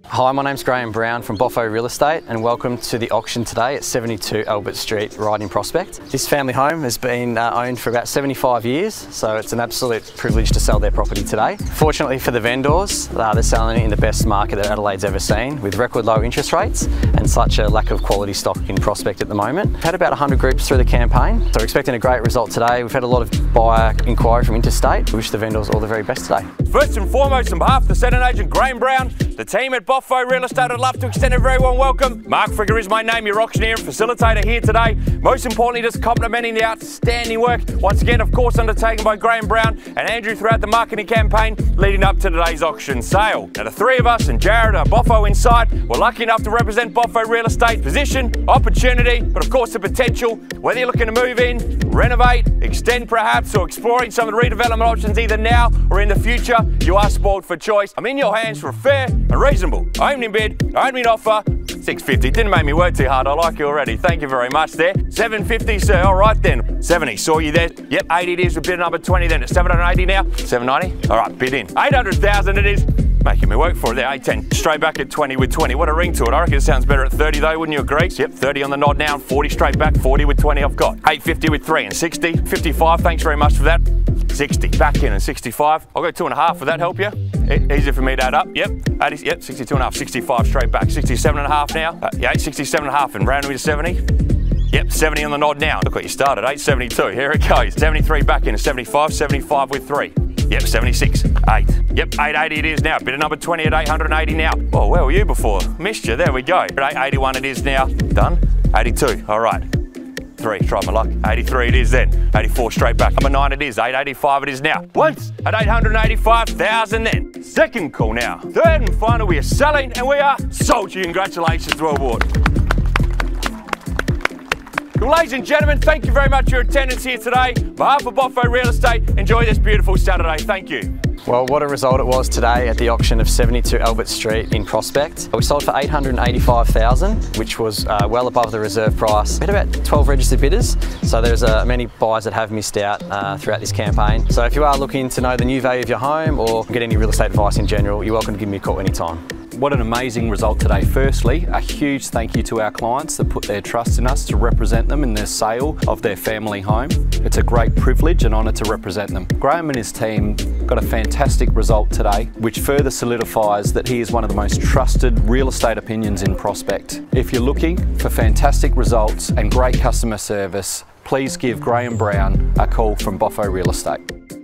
Hi, my name's Graeme from Boffo Real Estate, and welcome to the auction today at 72 Albert Street, right in Prospect. This family home has been owned for about 75 years, so it's an absolute privilege to sell their property today. Fortunately for the vendors, they're selling it in the best market that Adelaide's ever seen, with record low interest rates and such a lack of quality stock in Prospect at the moment. We've had about 100 groups through the campaign, so we're expecting a great result today. We've had a lot of buyer inquiry from interstate. We wish the vendors all the very best today. First and foremost, on behalf of the Senate Agent Graeme, the team at Boffo Real Estate, I'd love to extend a very warm welcome. Mark Frigger is my name, your auctioneer and facilitator here today. Most importantly, just complimenting the outstanding work, once again, of course, undertaken by Graeme and Andrew throughout the marketing campaign leading up to today's auction sale. Now, the three of us and Jared are Boffo inside. We're lucky enough to represent Boffo Real Estate. Position, opportunity, but of course the potential. Whether you're looking to move in, renovate, extend perhaps, or exploring some of the redevelopment options either now or in the future, you are spoiled for choice. I'm in your hands for a fair and reasonable opening bid, opening offer, $650. Didn't make me work too hard. I like you already. Thank you very much there. $750, sir. All right then. 70. Saw you there. Yep, 80 it is. We're bid number 20 then. It's 780 now. 790. All right, bid in. 800,000 it is. Making me work for it there. 810. Straight back at 20 with 20. What a ring to it. I reckon it sounds better at 30 though, wouldn't you agree? Yep, 30 on the nod now. 40 straight back. 40 with 20 I've got. 850 with 3 and 60. 55. Thanks very much for that. 60. Back in and 65. I'll go 2.5. Would that help you? Easy for me to add up. Yep. 80, yep. 62.5. 65 straight back. 67.5 now. Yeah, 67.5 and rounding me to 70. Yep, 70 on the nod now. Look what you started. 872. Here it goes. 73 back in and 75. 75 with 3. Yep, 76, 8. Yep, 880 it is now. Bid of number 20 at 880 now. Oh, where were you before? Missed you. There we go. 881 it is now. Done. 82. All right. 3. Try my luck. 83 it is then. 84 straight back. Number 9 it is. 885 it is now. Once at 885,000 then. Second call now. Third and final, we are selling and we are sold. Congratulations to award. Well, ladies and gentlemen, thank you very much for your attendance here today. On behalf of Boffo Real Estate, enjoy this beautiful Saturday. Thank you. Well, what a result it was today at the auction of 72 Albert Street in Prospect. We sold for $885,000, which was well above the reserve price. We had about 12 registered bidders, so there's many buyers that have missed out throughout this campaign. So if you are looking to know the new value of your home or get any real estate advice in general, you're welcome to give me a call anytime. What an amazing result today. Firstly, a huge thank you to our clients that put their trust in us to represent them in their sale of their family home. It's a great privilege and honour to represent them. Graeme and his team got a fantastic result today, which furthr solidifies that he is one of the most trusted real estate opinions in Prospect. If you're looking for fantastic results and great customer service, please give Graeme a call from Boffo Real Estate.